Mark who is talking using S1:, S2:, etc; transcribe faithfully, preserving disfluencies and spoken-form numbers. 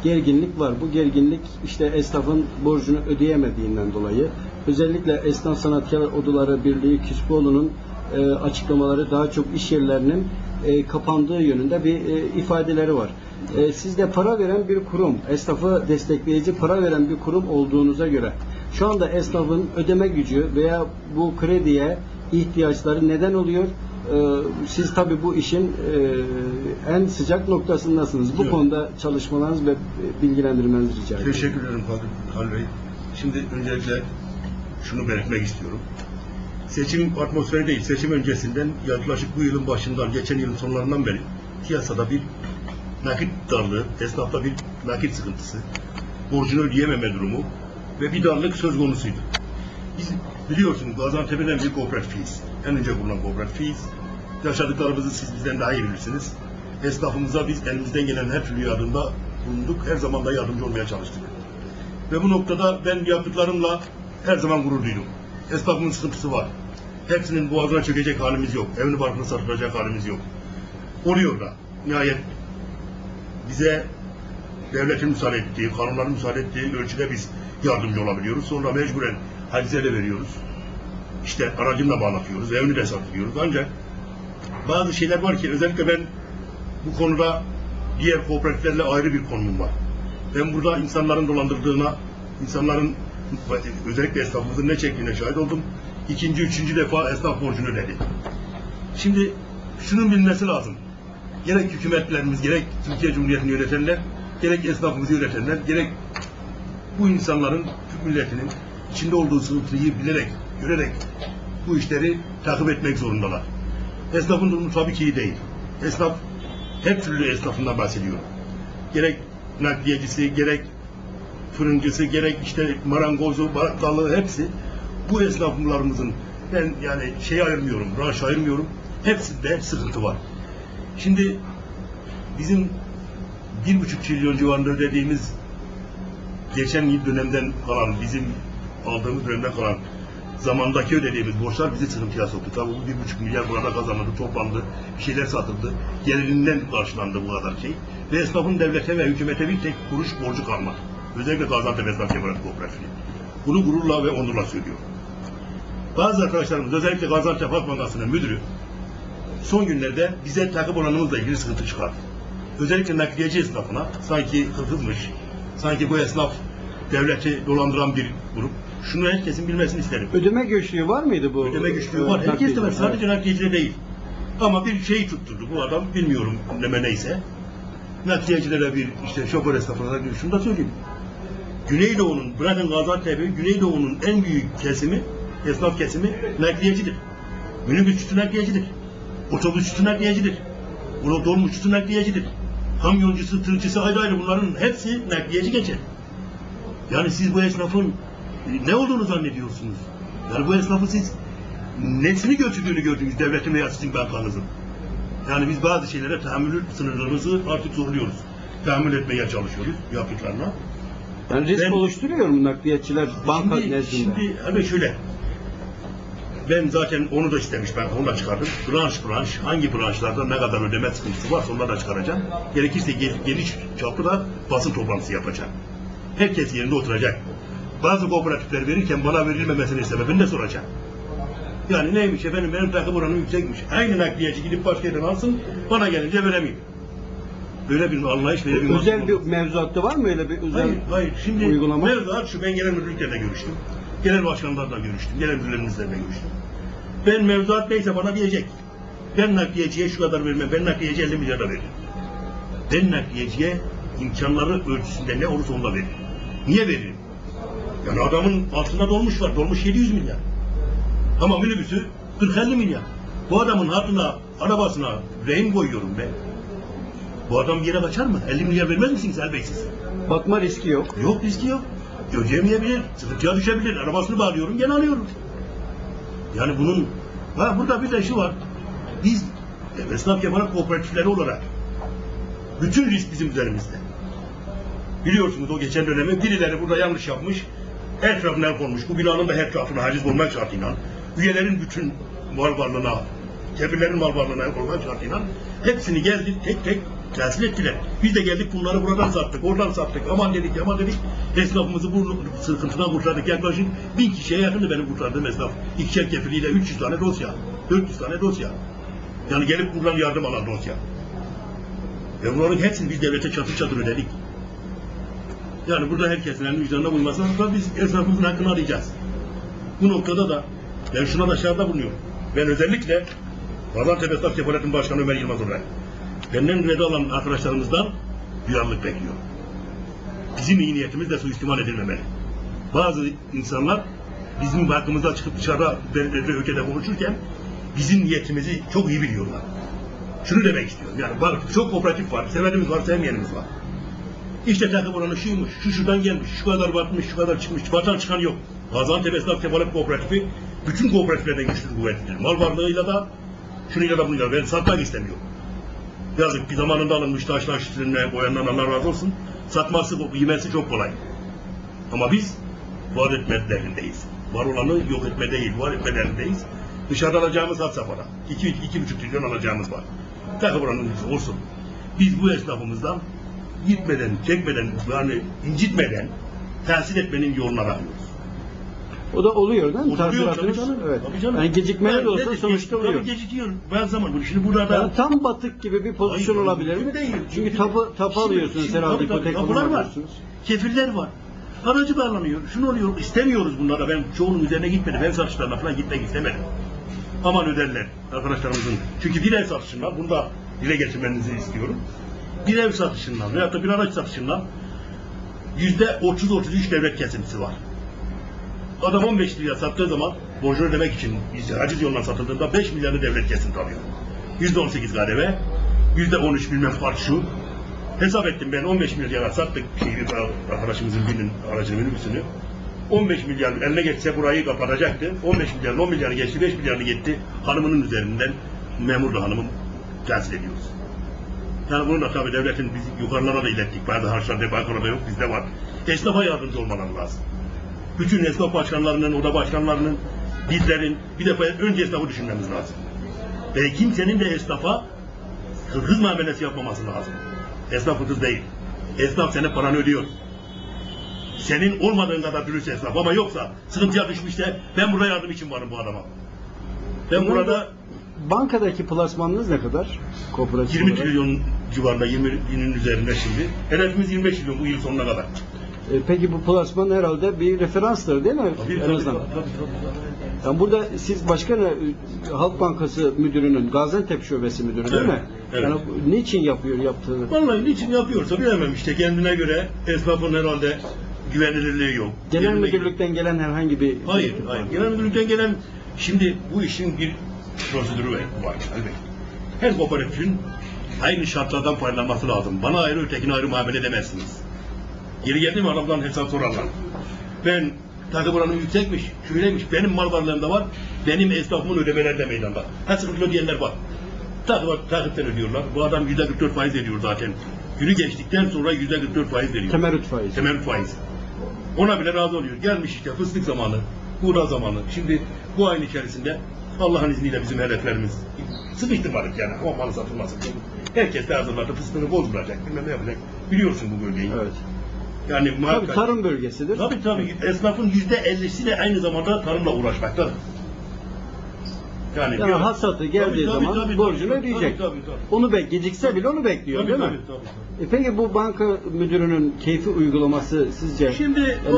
S1: gerginlik var. Bu gerginlik işte esnafın borcunu ödeyemediğinden dolayı. Özellikle Esnaf Sanatkar Odaları Birliği Küspoğlu'nun e, açıklamaları daha çok iş yerlerinin e, kapandığı yönünde bir e, ifadeleri var. E, siz de para veren bir kurum, esnafı destekleyici para veren bir kurum olduğunuza göre şu anda esnafın ödeme gücü veya bu krediye ihtiyaçları neden oluyor? Ee, siz tabii bu işin e, en sıcak noktasındasınız. Bu evet. konuda çalışmalarınız ve bilgilendirmenizi rica ediyorum.
S2: Teşekkür ederim Halil Bey. Şimdi öncelikle şunu belirtmek istiyorum. Seçim atmosferi değil, seçim öncesinden yaklaşık bu yılın başından, geçen yılın sonlarından beri piyasada bir nakit darlığı, esnafta bir nakit sıkıntısı, borcunu ödeyememe durumu ve bir darlık söz konusuydu. Biz biliyorsunuz Gaziantep'in en büyük kooperatifiyiz. En önce kurulan kooperatifiyiz. Yaşadıklarımızı siz bizden daha iyi bilirsiniz. Esnafımıza biz elimizden gelen her türlü yardımda bulunduk. Her zaman da yardımcı olmaya çalıştık. Ve bu noktada ben yaptıklarımla her zaman gurur duydum. Esnafımın sıkıntısı var. Hepsinin boğazına çökecek halimiz yok. Evini barkını satılacak halimiz yok. Oluyor da nihayet bize devletin müsaade ettiği, kanunların müsaade ettiği ölçüde biz yardımcı olabiliyoruz. Sonra mecburen hacize de veriyoruz. İşte aracımla bağlatıyoruz, evini de satıyoruz. Ancak bazı şeyler var ki özellikle ben bu konuda diğer kooperatiflerle ayrı bir konumum var. Ben burada insanların dolandırdığına, insanların özellikle esnafımızın ne çektiğine şahit oldum. İkinci, üçüncü defa esnaf borcunu ödedi. Şimdi şunun bilmesi lazım. Gerek hükümetlerimiz, gerek Türkiye Cumhuriyeti'ni yönetenler, gerek esnafımızı yönetenler, gerek bu insanların, Türk milletinin içinde olduğu sıkıntıyı bilerek, görerek bu işleri takip etmek zorundalar. Esnafın durumu tabii ki iyi değil. Esnaf, her türlü esnafından bahsediyorum. Gerek nakliyecisi, gerek fırıncısı, gerek işte marangozu, bakkalı hepsi bu esnaflarımızın, ben yani şey ayırmıyorum, branş ayırmıyorum. Hepsinde sıkıntı var. Şimdi bizim bir buçuk trilyon civarında ödediğimiz geçen yıl dönemden kalan, bizim aldığımız dönemden kalan zamandaki ödediğimiz borçlar bizi sıkıntıya soktu. Tabii bu bir buçuk milyar burada kazanıldı, toplandı, bir şeyler satıldı, gelirinden karşılandı bu kadar şey. Ve esnafın devlete ve hükümete bir tek kuruş borcu kalmadı. Özellikle Gaziantep Esnaf Cemiyeti Kooperatifi. Bunu gururla ve onurla söylüyorum. Bazı arkadaşlarımız, özellikle Gaziantep Halk Bankası'nın müdürü, son günlerde bize takip oranımızla ilgili sıkıntı çıkardı. Özellikle nakliyeci esnafına sanki hırsızmış, sanki bu esnaf devleti dolandıran bir grup. Şunu herkesin bilmesini isterim.
S1: Ödeme güçlüğü var mıydı bu?
S2: Ödeme güçlüğü var. Herkes de var. Sadece nakliyecide değil. Ama bir şey tutturdu bu adam. Bilmiyorum neme neyse. Nakliyecilere bir işte şoför esnafına bir şunu da söyleyeyim. Güneydoğu'nun, bırakın Gaziantep'i, Güneydoğu'nun en büyük kesimi, esnaf kesimi nakliyecidir. Minibüsçüsü nakliyecidir. Otobüsçüsü nakliyecidir. Dolmuşçusu nakliyecidir. Kamyoncusu, tırcısı ayrı ayrı bunların hepsi nakliyeci geçer. Yani siz bu esnafın ne olduğunu zannediyorsunuz? Yani bu esnafı siz nesini götürdüğünü gördünüz devletin veya sizin bankanızın. Yani biz bazı şeylere tahammül sınırlarımızı artık zorluyoruz. Tahammül etmeye çalışıyoruz yaptıklarına.
S1: Yani risk ben, oluşturuyor mu nakliyatçılar banka
S2: şimdi,
S1: nezdinde?
S2: Şimdi hani şöyle, ben zaten onu da istemiş, ben onu da çıkardım. Branş branş, hangi branşlarda ne kadar ödeme sıkıntısı varsa onları da çıkaracağım. Gerekirse geniş çaplı da basın toplantısı yapacağım. Herkes yerinde oturacak. Bazı kooperatifler verirken bana verilmemesinin sebebini de soracağım. Yani neymiş efendim, benim takım oranım yüksekmiş. Aynı nakliyeci gidip başka yerden alsın, bana gelince veremeyim. Böyle bir anlayış, böyle bir
S1: özel bir mevzuatta var mı öyle bir özel
S2: hayır, hayır. Şimdi
S1: uygulama?
S2: Mevzuat şu, ben genel müdürlüklerle görüştüm. Genel başkanlarla görüştüm, genel müdürlerimizle görüştüm. Ben mevzuat neyse bana diyecek. Ben nakliyeciye şu kadar vermem, ben nakliyeciye elli milyar da veririm. Ben nakliyeciye imkanları ölçüsünde ne olursa onu da veririm. Niye veririm? Yani adamın altında dolmuş var, dolmuş yedi yüz milyar. Ama minibüsü kırk elli milyar. Bu adamın hatına, arabasına rehin koyuyorum ben. Bu adam bir yere kaçar mı? elli milyar vermez misiniz elbeysiz?
S1: Batma riski yok.
S2: Yok, riski yok. Ödeyemeyebilir, sıkıntıya düşebilir. Arabasını bağlıyorum, gene alıyorum. Yani bunun, ha burada bir de şu var. Biz esnaf yapan kooperatifleri olarak bütün risk bizim üzerimizde. Biliyorsunuz o geçen dönemi birileri burada yanlış yapmış. Her tarafına el konmuş. Bu binanın da her tarafına haciz olmak şartıyla, üyelerin bütün mal varlığına, kefirlerin mal varlığına el konmak şartıyla hepsini geldi tek tek Tahsil ettiler. Biz de geldik bunları buradan sattık, oradan sattık. Aman dedik, aman dedik. Esnafımızı bu sıkıntıdan kurtardık. Yaklaşık bin kişiye yakındı benim kurtardığım esnaf. İkişer kefiliyle üç yüz tane dosya. dört yüz tane dosya. Yani gelip buradan yardım alan dosya. Ve bunların hepsini biz devlete çatır çatır ödedik. Yani burada herkesin elinin vicdanına uyması lazım. Biz esnafımızın hakkını arayacağız. Bu noktada da ben şuna da şartta bulunuyorum. Ben özellikle Gaziantep Esnaf Kefaletin Başkanı Ömer Yılmaz olarak benden veda alan arkadaşlarımızdan duyarlılık bekliyorum. Bizim iyi niyetimiz de suistimal edilmemeli. Bazı insanlar bizim hakkımızda çıkıp dışarıda devlette ülkede konuşurken bizim niyetimizi çok iyi biliyorlar. Şunu demek istiyorum. Yani bak çok kooperatif var, sevenimiz var, sevmeyenimiz var. İşte takım oranı şuymuş, şu şuradan gelmiş, şu kadar batmış, şu kadar çıkmış, batan çıkan yok. Gaziantep Esnaf Kefalet Kooperatifi bütün kooperatiflerden güçlü kuvvetlidir. Mal varlığıyla da, şunuyla da bunuyla ben satmak istemiyorum. Yazık bir zamanında alınmış taşlar üstüne boyandan Allah razı olsun. Satması, yemesi çok kolay. Ama biz var etme derdindeyiz. Var olanı yok etme değil, var etme derdindeyiz. Dışarıda alacağımız had safhada. iki, iki buçuk trilyon alacağımız var. Takım oranımız olsun. Biz bu esnafımızdan gitmeden, çekmeden, yani incitmeden tahsil etmenin yolunu arıyoruz.
S1: O da oluyor değil mi?
S2: O da oluyor,
S1: Tahsilatınız
S2: tabii canım.
S1: evet.
S2: Tabii canım.
S1: Yani gecikmeli
S2: Yani
S1: de olsa
S2: nedir?
S1: sonuçta
S2: Tabii
S1: oluyor.
S2: gecikiyor. Ben zaman bunu şimdi burada da
S1: Yani tam batık gibi bir pozisyon
S2: Hayır,
S1: olabilir mi?
S2: değil.
S1: Çünkü tapu, tapu
S2: Şimdi-
S1: alıyorsunuz
S2: şimdi
S1: herhalde,
S2: tabii, tabii,
S1: ipotek
S2: tapular
S1: falan
S2: var.
S1: alıyorsunuz.
S2: Kefiller var. Aracı bağlanıyor. Şunu oluyor. İstemiyoruz bunlara. Ben çoğunun üzerine gitmedim. Ev satışlarına falan gitmek istemedim. Aman öderler arkadaşlarımızın. Çünkü bir ev satışından, bunu da dile getirmenizi istiyorum. Bir ev satışından veyahut da bir araç satışından yüzde otuz otuz üç devlet kesintisi var. Adam on beş liraya sattığı zaman borcunu ödemek için haciz yoluna satıldığında beş milyarını devlet kesinti alıyor. yüzde on sekiz K D V, yüzde on üç bilmem fark şu. Hesap ettim ben on beş milyara sattık şeyi, arkadaşımızın birinin aracını minibüsünü. on beş milyar eline geçse burayı kapatacaktı. on beş milyar, on milyarı geçti, beş milyarını gitti. Hanımının üzerinden memur da hanımın tahsil ediyoruz. Yani bunu da tabii devletin biz yukarılara da ilettik. Bazı harçlarda, bankalarda yok, bizde var. Esnafa yardımcı olmaları lazım. Bütün esnaf başkanlarının, oda başkanlarının, bizlerin bir defa önce esnafı düşünmemiz lazım. Ve kimsenin de esnafa hırsız muamelesi yapmaması lazım. Esnaf hırsız değil. Esnaf senin paranı ödüyor. Senin olmadığın kadar dürüst esnaf ama yoksa sıkıntıya düşmüşse ben burada yardım için varım bu adama. Ben
S1: Bunun
S2: burada
S1: da bankadaki plasmanınız ne kadar? Kooperatif
S2: yirmi
S1: olarak.
S2: trilyon civarında, yirmi binin üzerinde şimdi. Hedefimiz yirmi beş trilyon bu yıl sonuna kadar.
S1: E, peki bu plasman herhalde bir referanstır değil mi?
S2: Tabii,
S1: En
S2: tabii,
S1: azından.
S2: tabii, tabii, tabii.
S1: Yani burada siz başka ne? Halk Bankası müdürünün, Gaziantep Şubesi müdürü değil
S2: Evet,
S1: mi?
S2: evet.
S1: Yani bu niçin yapıyor yaptığını?
S2: Vallahi niçin yapıyorsa bilemem işte kendine göre esnafın herhalde güvenilirliği yok.
S1: Genel
S2: Kendine
S1: müdürlükten gelen herhangi bir...
S2: Hayır, hayır. Genel müdürlükten gelen, şimdi bu işin bir prosedürü var. Elbette. Her kooperatifin aynı şartlardan faydalanması lazım. Bana ayrı, ötekine ayrı muamele edemezsiniz. Yeri geldi mi adamdan hesap sorarlar. Ben takı buranın yüksekmiş, şöyleymiş, benim mal varlığımda var, benim esnafımın ödemeleri de meydanda. Ha sıkıntılı diyenler var. Takı var, takipten ödüyorlar. Bu adam yüzde kırk dört faiz veriyor zaten. Günü geçtikten sonra yüzde kırk dört faiz veriyor.
S1: Temerrüt faizi.
S2: Temerrüt faizi. Ona bile razı oluyor. Gelmiş işte fıstık zamanı, buğda zamanı. Şimdi bu ayın içerisinde Allah'ın izniyle bizim hedeflerimiz sıkıştırmadık yani. Ama malı satılmasın. Herkes de hazırladı. Fıstığını bozduracak. Bilmem ne yapacak. Biliyorsun bu bölgeyi.
S1: Evet.
S2: Yani
S1: Tabii
S2: muhakkak.
S1: tarım bölgesidir.
S2: Tabii tabii. Esnafın yüzde ellisi de aynı zamanda tarımla uğraşmaktadır. Yani,
S1: Yani hasatı geldiği
S2: Tabii, tabii,
S1: zaman
S2: tabii,
S1: borcunu
S2: tabii,
S1: ödeyecek.
S2: Tabii, tabii, tabii.
S1: Onu bek gecikse bile onu bekliyor
S2: Tabii,
S1: değil
S2: tabii,
S1: mi?
S2: tabii, tabii.
S1: E peki bu banka müdürünün keyfi uygulaması sizce
S2: Şimdi